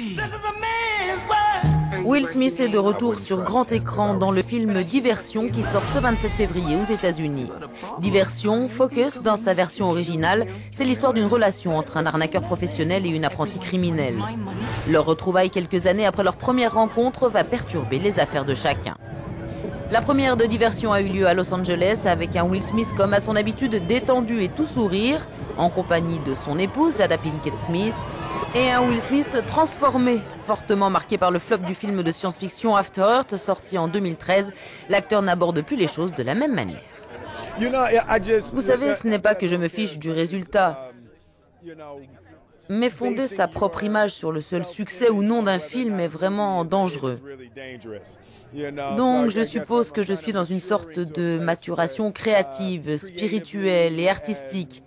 Will Smith est de retour sur grand écran dans le film Diversion qui sort ce 27 février aux États-Unis. Diversion, Focus, dans sa version originale, c'est l'histoire d'une relation entre un arnaqueur professionnel et une apprentie criminelle. Leur retrouvaille quelques années après leur première rencontre va perturber les affaires de chacun. La première de Diversion a eu lieu à Los Angeles avec un Will Smith comme à son habitude détendu et tout sourire, en compagnie de son épouse Jada Pinkett Smith, et un Will Smith transformé, fortement marqué par le flop du film de science-fiction After Earth sorti en 2013. L'acteur n'aborde plus les choses de la même manière. Vous savez, ce n'est pas que je me fiche du résultat, mais fonder sa propre image sur le seul succès ou non d'un film est vraiment dangereux. Donc je suppose que je suis dans une sorte de maturation créative, spirituelle et artistique.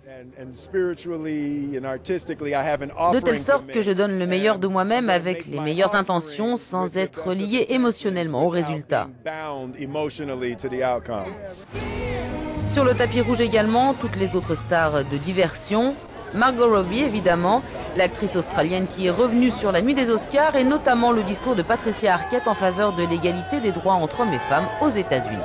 De telle sorte que je donne le meilleur de moi-même avec les meilleures intentions sans être lié émotionnellement au résultat. Sur le tapis rouge également, toutes les autres stars de Diversion. Margot Robbie, évidemment, l'actrice australienne qui est revenue sur la nuit des Oscars et notamment le discours de Patricia Arquette en faveur de l'égalité des droits entre hommes et femmes aux États-Unis.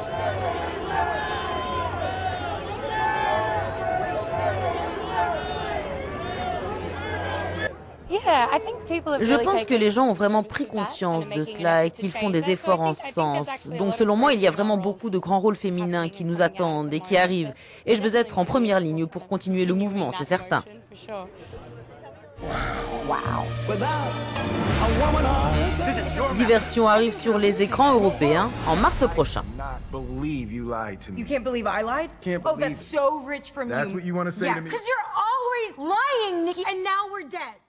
Je pense que les gens ont vraiment pris conscience de cela et qu'ils font des efforts en ce sens. Donc selon moi, il y a vraiment beaucoup de grands rôles féminins qui nous attendent et qui arrivent. Et je veux être en première ligne pour continuer le mouvement, c'est certain. Diversion arrive sur les écrans européens en mars prochain. You can't believe I lied? Oh, that's so rich from you. That's what you want to say to me? Because you're always lying, Nikki, and now we're dead.